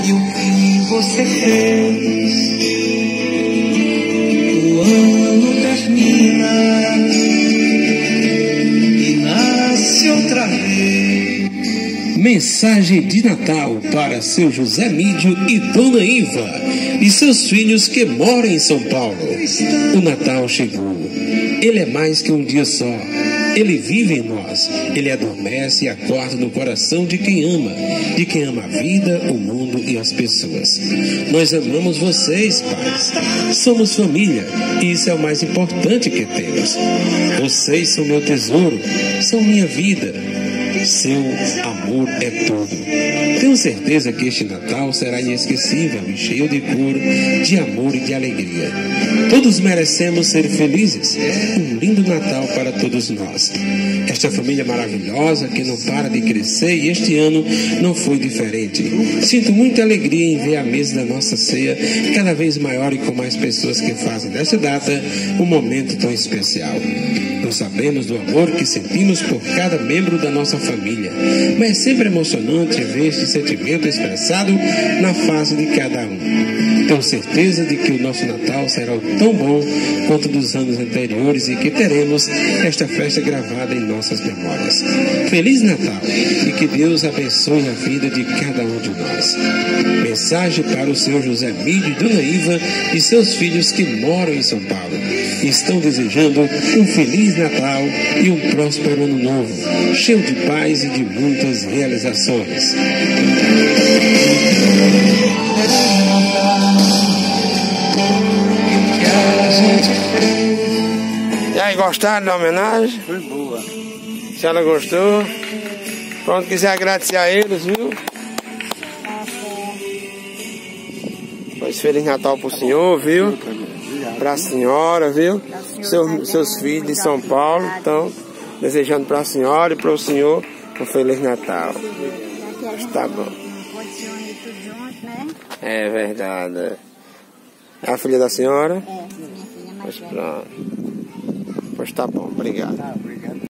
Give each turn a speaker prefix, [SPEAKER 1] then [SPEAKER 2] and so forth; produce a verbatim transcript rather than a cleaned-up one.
[SPEAKER 1] E o que você fez? O ano termina e nasce outra vez.
[SPEAKER 2] Mensagem de Natal para seu José Mídio e Dona Iva e seus filhos que moram em São Paulo. O Natal chegou. Ele é mais que um dia só. Ele vive em nós. Ele adormece e acorda no coração de quem ama, de quem ama a vida, o mundo e as pessoas. Nós amamos vocês, pais. Somos família e isso é o mais importante que temos. Vocês são meu tesouro, são minha vida. Seu amor é tudo. Tenho certeza que este Natal será inesquecível e cheio de cor, de amor e de alegria. Todos merecemos ser felizes. Um lindo Natal para todos nós. Esta família maravilhosa que não para de crescer e este ano não foi diferente. Sinto muita alegria em ver a mesa da nossa ceia cada vez maior e com mais pessoas que fazem desta data um momento tão especial. Nós sabemos do amor que sentimos por cada membro da nossa família, mas é sempre emocionante ver este sentimento expressado na face de cada um. Tenho certeza de que o nosso Natal será tão bom quanto dos anos anteriores e que teremos esta festa gravada em nossas memórias. Feliz Natal e que Deus abençoe a vida de cada um de nós. Mensagem para o senhor José Mídio e Dona Iva e seus filhos que moram em São Paulo. Estão desejando um Feliz Natal e um próspero Ano Novo, cheio de paz e de muitas realizações.
[SPEAKER 3] E aí, gostaram da homenagem?
[SPEAKER 4] Foi boa.
[SPEAKER 3] Se ela gostou, pronto, quiser agradecer a eles, viu? Pois Feliz Natal pro senhor, viu? Pra senhora, viu? Seus, seus filhos de São Paulo estão desejando pra senhora e pro senhor um Feliz Natal. Tá bom. É verdade. É a filha da senhora?
[SPEAKER 5] É, minha filha mais
[SPEAKER 3] Pois pronto. Pois tá bom, obrigado.